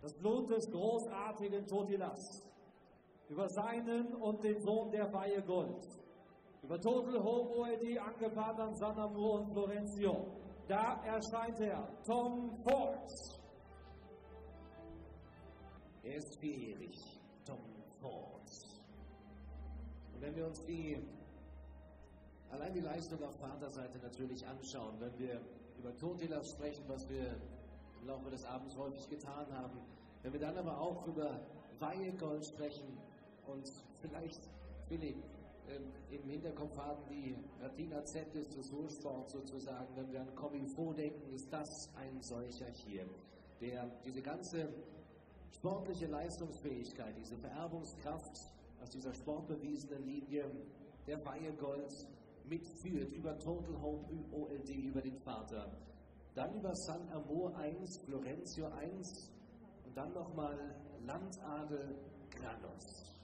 Das Blut des großartigen Totilas über seinen und den Sohn der Weihe Gold, über Total Hope OLD, angebahnt an San Amour und Florencio. Da erscheint er, Tom Ford. Er ist vierjährig, Tom Ford. Und wenn wir uns allein die Leistung auf Vaterseite natürlich anschauen, wenn wir über Totilas sprechen, was wir im Laufe des Abends häufig getan haben, wenn wir dann aber auch über Weihegold sprechen und vielleicht, Philipp, im Hinterkopf haben die Ratina Z des Dressursport sozusagen, wenn wir an Comilfo denken, ist das ein solcher hier, der diese ganze sportliche Leistungsfähigkeit, diese Vererbungskraft aus dieser sportbewiesenen Linie der Weihegold mitführt, über Total Hope OLD, über den Vater, dann über San Amour 1, Florencio 1 und dann nochmal Landadel Granos.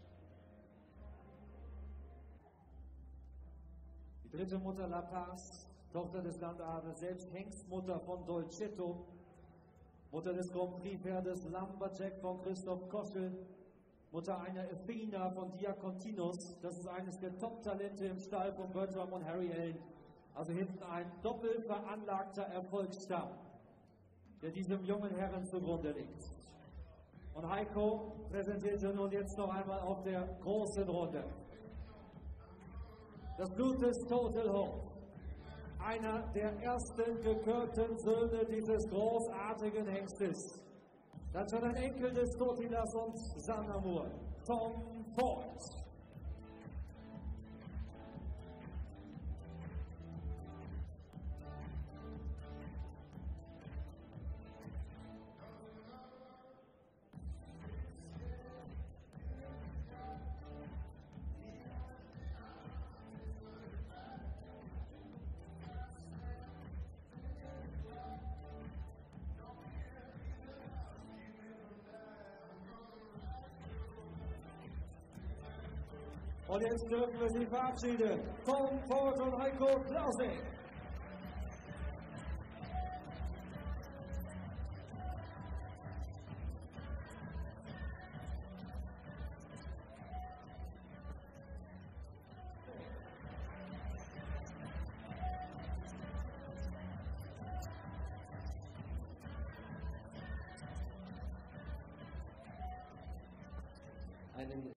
Die dritte Mutter La Paz, Tochter des Landadels, selbst Hengstmutter von Dolcetto, Mutter des Grand Prix-Pferdes Lumberjack von Christoph Koschel, Mutter einer Athena von Diakontinos, das ist eines der Top-Talente im Stall von Bertram und Harry Allen. Also hinten ein doppelt veranlagter Erfolgsstamm, der diesem jungen Herren zugrunde liegt. Und Heiko präsentierte nun jetzt noch einmal auf der großen Runde das Blut des Total Hope. Einer der ersten gekürkten Söhne dieses großartigen Hengstes. Dann schon ein Enkel des Totilas und San Amour, Tom Ford. Und jetzt dürfen wir sie verabschieden. Tom Ford und Heiko Klausing. Einen